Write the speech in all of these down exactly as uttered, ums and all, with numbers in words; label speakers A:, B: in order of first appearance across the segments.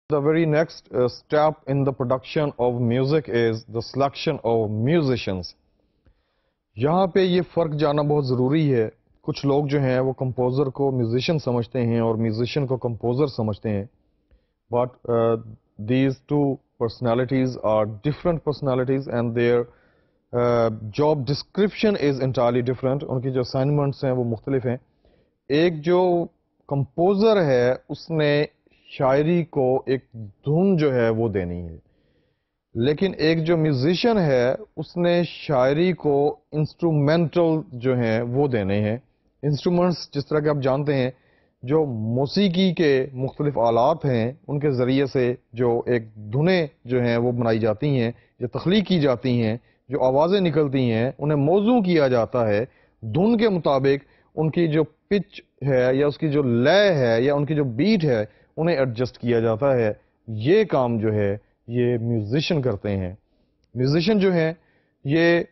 A: The very next uh, step in the production of music is the selection of musicians. یہاں پہ یہ فرق جاننا بہت ضروری ہے. کچھ لوگ جو ہیں وہ کمپوزر کو میوزیشین سمجھتے ہیں اور میوزیشین کو کمپوزر سمجھتے ہیں. But these two personalities are different personalities and their job description is entirely different. ان کی جو اسائنمنٹس ہیں وہ مختلف ہیں. ایک جو کمپوزر ہے اس نے شاعری کو ایک دھن جو ہے وہ دینی ہے, لیکن ایک جو میوزیشین ہے اس نے شاعری کو انسٹرومنٹل جو ہیں وہ دینے ہیں. انسٹرومنٹس جس طرح کہ آپ جانتے ہیں جو موسیقی کے مختلف آلات ہیں ان کے ذریعے سے جو ایک دھنیں جو ہیں وہ بنائی جاتی ہیں, جو تخلیق کی جاتی ہیں, جو آوازیں نکلتی ہیں انہیں موزوں کیا جاتا ہے. دھن کے مطابق ان کی جو پچ ہے یا اس کی جو لے ہے یا ان کی جو بیٹ ہے انہیں ایڈجسٹ کیا جاتا ہے. یہ کام جو ہے یہ میوزیشین کرتے ہیں. میوزیشین جو ہیں یہ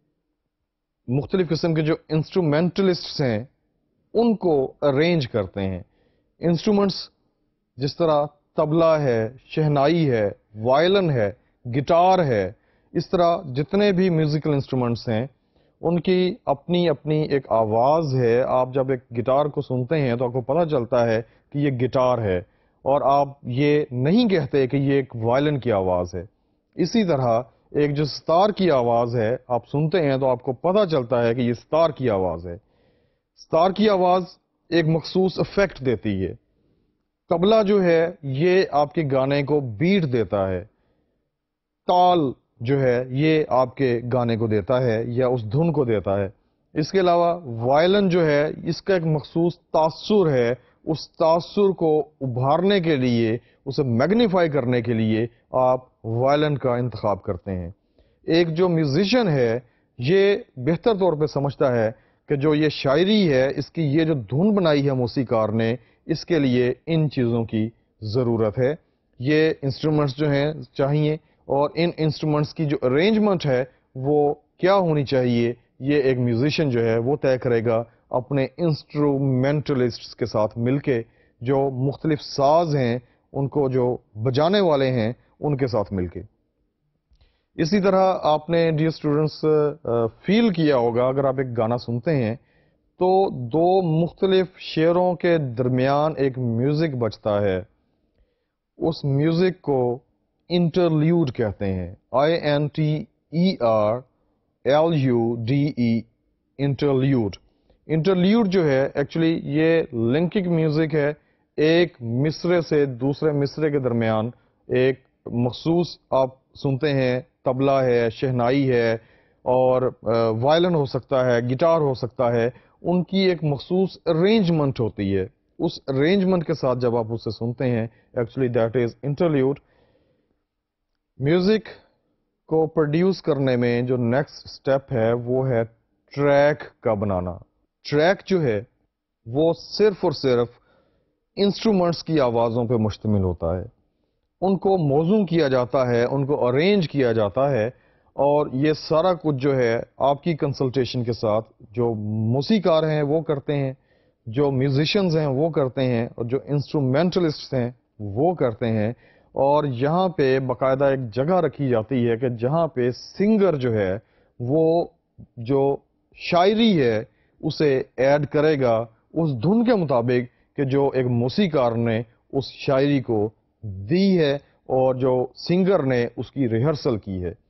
A: مختلف قسم کے جو انسٹرومنٹلسٹس ہیں ان کو ارینج کرتے ہیں. انسٹرومنٹس جس طرح طبلہ ہے, شہنائی ہے, وائلن ہے, گٹار ہے, اس طرح جتنے بھی میوزیکل انسٹرومنٹس ہیں ان کی اپنی اپنی ایک آواز ہے. آپ جب ایک گٹار کو سنتے ہیں تو آپ کو پتہ چلتا ہے کہ یہ گٹار ہے اور آپ یہ نہیں کہتے کہ یہ ایک وائلن کی آواز ہے. اسی طرح ایک جو ستار کی آواز ہے آپ سنتے ہیں تو آپ کو پتہ چلتا ہے کہ یہ ستار کی آواز ہے. ستار کی آواز ایک مخصوص افیکٹ دیتی ہے. طبلہ جو ہے یہ آپ کے گانے کو بیٹ دیتا ہے, تال جو ہے یہ آپ کے گانے کو دیتا ہے یا اس دھن کو دیتا ہے. اس کے علاوہ وائلن جو ہے اس کا ایک مخصوص تاثر ہے, اس تاثر کو ابھارنے کے لیے, اسے میگنیفائی کرنے کے لیے آپ وائلن کا انتخاب کرتے ہیں. ایک جو میوزیشین ہے یہ بہتر طور پہ سمجھتا ہے کہ جو یہ شاعری ہے اس کی یہ جو دھن بنائی ہے موسیقار نے, اس کے لیے ان چیزوں کی ضرورت ہے. یہ انسٹرومنٹس جو ہیں چاہیے اور ان انسٹرومنٹس کی جو ارینجمنٹ ہے وہ کیا ہونی چاہیے یہ ایک میوزیشین جو ہے وہ طے کرے گا اپنے انسٹرومنٹلسٹس کے ساتھ مل کے. جو مختلف ساز ہیں ان کو جو بجانے والے ہیں ان کے ساتھ مل کے. اسی طرح آپ نے ڈیئر اسٹوڈنٹس فیل کیا ہوگا اگر آپ ایک گانا سنتے ہیں تو دو مختلف شعروں کے درمیان ایک میوزک بجتا ہے. اس میوزک کو انٹرلیوڈ کہتے ہیں. I N T E R L U D E interlude. Interlude جو ہے ایکچولی یہ لنکنگ میوزک ہے. ایک مصرے سے دوسرے مصرے کے درمیان ایک مخصوص آپ سنتے ہیں طبلہ ہے, شہنائی ہے اور وائلن ہو سکتا ہے, گٹار ہو سکتا ہے, ان کی ایک مخصوص ارینجمنٹ ہوتی ہے. اس ارینجمنٹ کے ساتھ جب آپ اسے سنتے ہیں actually that is interlude. Music کو پروڈیوس کرنے میں جو نیکسٹ اسٹیپ ہے وہ ہے ٹریک کا بنانا. ٹریک جو ہے وہ صرف اور صرف انسٹرومنٹس کی آوازوں پہ مشتمل ہوتا ہے. ان کو موزوں کیا جاتا ہے, ان کو ارینج کیا جاتا ہے اور یہ سارا کچھ جو ہے آپ کی کنسلٹیشن کے ساتھ جو موسیقار ہیں وہ کرتے ہیں, جو میوزیشینز ہیں وہ کرتے ہیں اور جو انسٹرومنٹلسٹس ہیں وہ کرتے ہیں. اور یہاں پہ باقاعدہ ایک جگہ رکھی جاتی ہے کہ جہاں پہ سنگر جو ہے وہ جو شاعری ہے اسے ایڈ کرے گا اس دھن کے مطابق کہ جو ایک موسیقار نے اس شاعری کو دی ہے اور جو سنگر نے اس کی ریہرسل کی ہے.